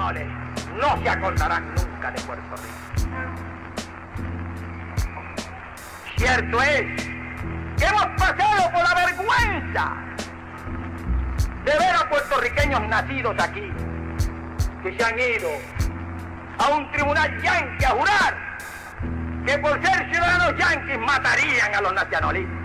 españoles no se acordarán nunca de Puerto Rico. Cierto es que hemos pasado por la vergüenza de ver a puertorriqueños nacidos aquí, que se han ido a un tribunal yanqui a jurar que por ser ciudadanos yanquis matarían a los nacionalistas.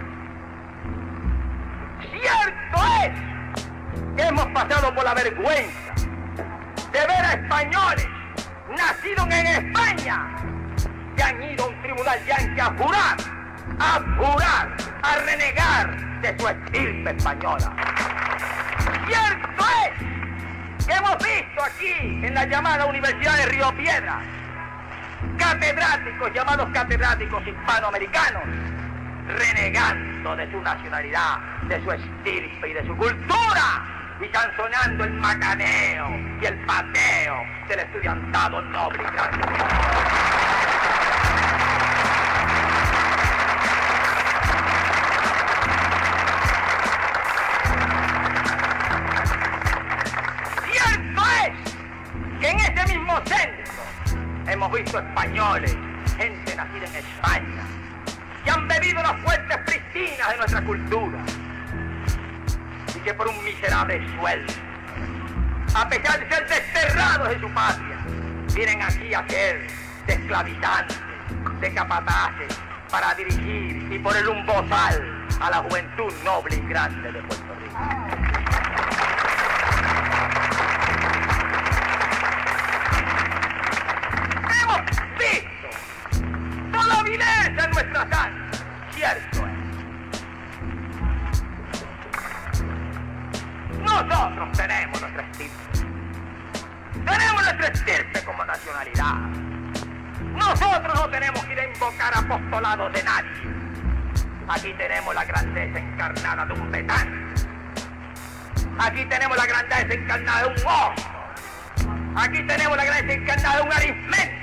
Cierto es que hemos pasado por la vergüenza de ver a españoles nacidos en España que han ido a un tribunal yanqui a jurar, a renegar de su estirpe española. Cierto es que hemos visto aquí en la llamada Universidad de Río Piedras catedráticos llamados catedráticos hispanoamericanos renegando de su nacionalidad, de su estirpe y de su cultura y sancionando el macaneo y el pateo del estudiantado noble y grande. Hemos visto españoles, gente nacida en España, que han bebido las fuentes pristinas de nuestra cultura y que por un miserable sueldo, a pesar de ser desterrados de su patria, vienen aquí a ser de esclavizantes, de capataces, para dirigir y poner un bozal a la juventud noble y grande de Puerto Rico. En nuestra sangre, cierto es. Nosotros tenemos nuestra estirpe. Tenemos nuestra estirpe como nacionalidad. Nosotros no tenemos que ir a invocar apostolados de nadie. Aquí tenemos la grandeza encarnada de un Betán. Aquí tenemos la grandeza encarnada de un Oso. Aquí tenemos la grandeza encarnada de un Arismendi.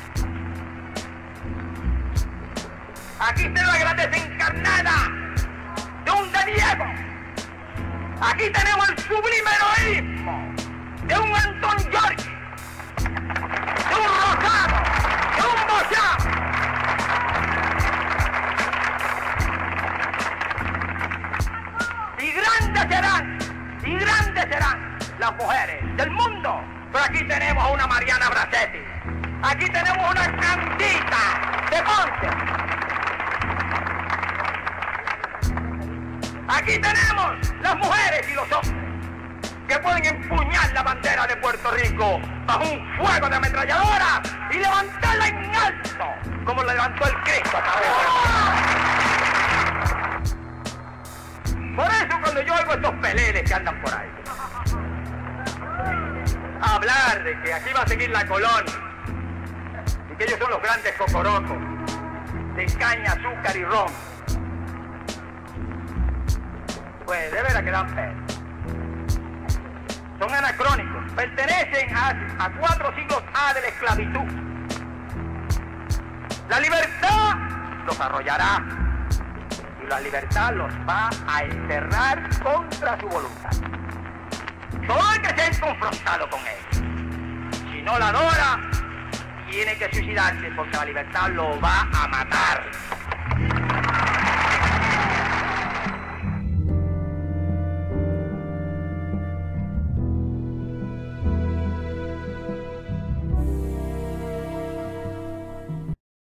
Aquí tenemos la grandeza encarnada de un De Diego. Aquí tenemos el sublime heroísmo de un Antón Giorgi, de un Rosado, de un Bocham. Y grandes serán las mujeres del mundo. Pero aquí tenemos a una Mariana Bracetti. Aquí tenemos una Candita de Ponce. Aquí tenemos las mujeres y los hombres que pueden empuñar la bandera de Puerto Rico bajo un fuego de ametralladora y levantarla en alto, como lo levantó el Cristo a través de... Por eso cuando yo oigo estos peleles que andan por ahí, hablar de que aquí va a seguir la colonia y que ellos son los grandes cocorocos de caña, azúcar y ron, pues de veras que dan pena. Son anacrónicos, pertenecen a 4 siglos A de la esclavitud. La libertad los arrollará y la libertad los va a enterrar contra su voluntad. Todo el que se haya confrontado con él, si no la adora, tiene que suicidarse porque la libertad lo va a matar.